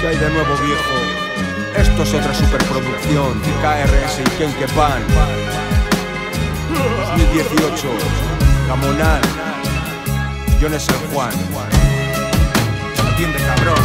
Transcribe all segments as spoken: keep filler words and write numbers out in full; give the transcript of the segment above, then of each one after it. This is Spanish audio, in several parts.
¿Qué hay de nuevo, viejo? Esto es otra superproducción de K R S y Ken Kepan. dos mil dieciocho, Gamonal, Jones San Juan. Atiende, cabrón.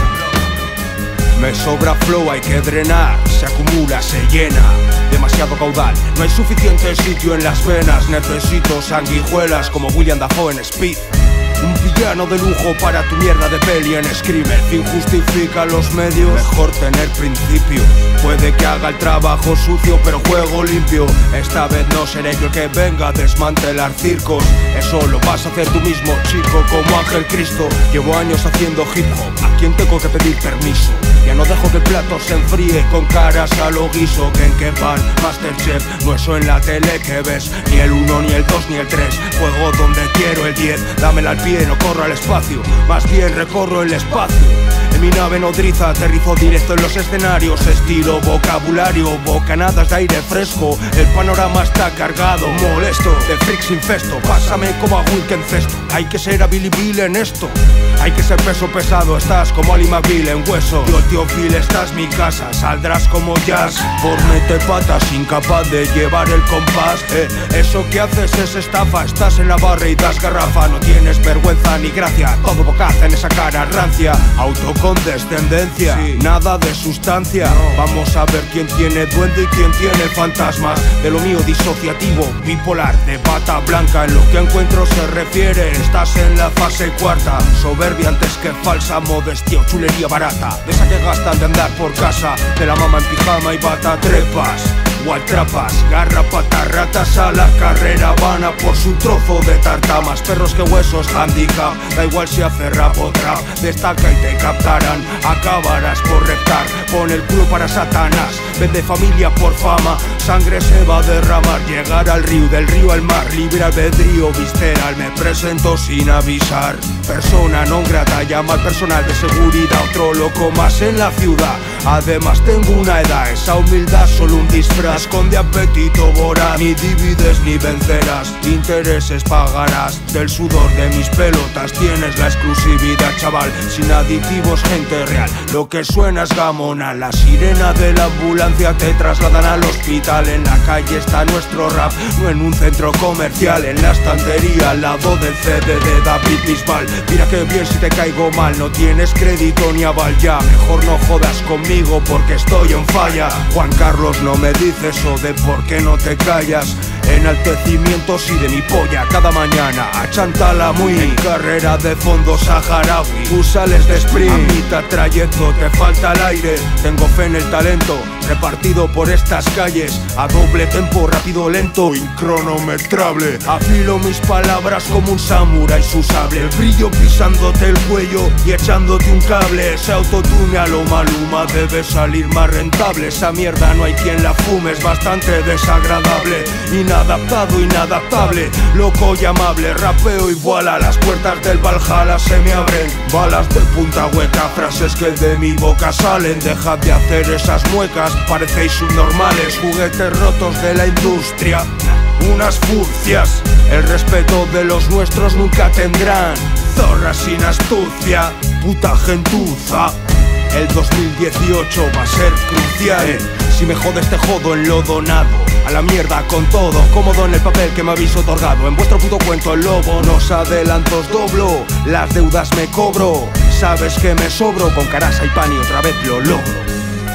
Me sobra flow, hay que drenar. Se acumula, se llena. Demasiado caudal, no hay suficiente sitio en las venas. Necesito sanguijuelas como William Dafoe en Speed. Un villano de lujo para tu mierda de peli en Screamer. Fin justifica los medios, mejor tener principio. Puede que haga el trabajo sucio, pero juego limpio. Esta vez no seré yo el que venga a desmantelar circos. Eso lo vas a hacer tú mismo, chico, como Ángel Cristo. Llevo años haciendo hip hop, ¿a quién tengo que pedir permiso? Ya no dejo que el plato se enfríe con caras a lo guiso. Que en Kepan, Masterchef, no eso en la tele que ves. Ni el uno, ni el dos, ni el tres. Juego donde quiero el diez, dámela al pie, no corro al espacio, más bien recorro el espacio. En mi nave nodriza aterrizo directo en los escenarios. Estilo, vocabulario, bocanadas de aire fresco. El panorama está cargado, molesto, de freaks infesto. Pásame como a Wilken Cesto. Hay que ser a Billy Bill en esto. Hay que ser peso pesado, estás como Ali McBeal en hueso. Yo, tío Phil, esta es mi casa, saldrás como jazz. Por mete patas, incapaz de llevar el compás. eh, Eso que haces es estafa, estás en la barra y das garrafa. No tienes vergüenza ni gracia, todo bocaza en esa cara rancia. Autocondescendencia, sí. Nada de sustancia, no. Vamos a ver quién tiene duende y quién tiene fantasmas. De lo mío disociativo, bipolar, de bata blanca. En lo que encuentro se refiere, estás en la fase cuarta. Soberbia antes que falsa, modestia o chulería barata. De esa que gastan de andar por casa, de la mama en pijama y bata. Trepas o atrapas, garrapatas, ratas a la carrera van a por su trozo de tartamas. Perros que huesos, handicap, da igual si hace rap o trap. Destaca y te captarán, acabarás por reptar. Pon el culo para Satanás, vende familia por fama. Sangre se va a derramar, llegar al río, del río al mar. Libre albedrío visceral, me presento sin avisar. Persona non grata, llama al personal de seguridad. Otro loco más en la ciudad. Además tengo una edad, esa humildad solo un disfraz. Esconde apetito voraz, ni divides ni vencerás. Intereses pagarás, del sudor de mis pelotas tienes la exclusividad, chaval. Sin aditivos, gente real, lo que suena es Gamonal. La sirena de la ambulancia te trasladan al hospital. En la calle está nuestro rap, no en un centro comercial. En la estantería al lado del C D de David Bisbal. Mira que bien si te caigo mal, no tienes crédito ni aval ya. Mejor no jodas conmigo porque estoy en falla. Juan Carlos no me dice eso de por qué no te callas. Enaltecimientos y de mi polla cada mañana a Chantala muy. En carrera de fondo saharaui, tú sales de sprint. A mitad trayecto te falta el aire. Tengo fe en el talento repartido por estas calles. A doble tempo, rápido, lento, incronometrable. Afilo mis palabras como un samurái su sable. El brillo pisándote el cuello y echándote un cable. Ese autotune a lo Maluma debe salir más rentable. Esa mierda no hay quien la fume, es bastante desagradable. Inadaptado, inadaptable, loco y amable. Rapeo y voilà, las puertas del Valhalla se me abren. Balas de punta hueca, frases que de mi boca salen. Dejad de hacer esas muecas, parecéis subnormales. Juguetes rotos de la industria, unas furcias. El respeto de los nuestros nunca tendrán. Zorras sin astucia, puta gentuza. El dos mil dieciocho va a ser crucial. eh, Si me jodes te jodo en lo donado. A la mierda con todo, cómodo en el papel que me habéis otorgado. En vuestro puto cuento el lobo, nos adelantos doblo. Las deudas me cobro, sabes que me sobro. Con Carasa y Pani otra vez lo logro.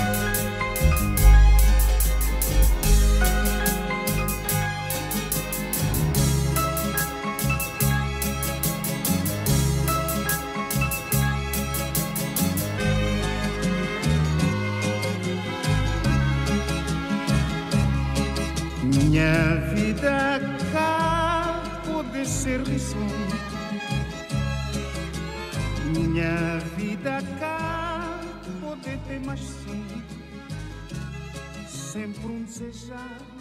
Minha vida cá pode ser risonho. Minha vida cá pode ter mais sim. Sempre um desejar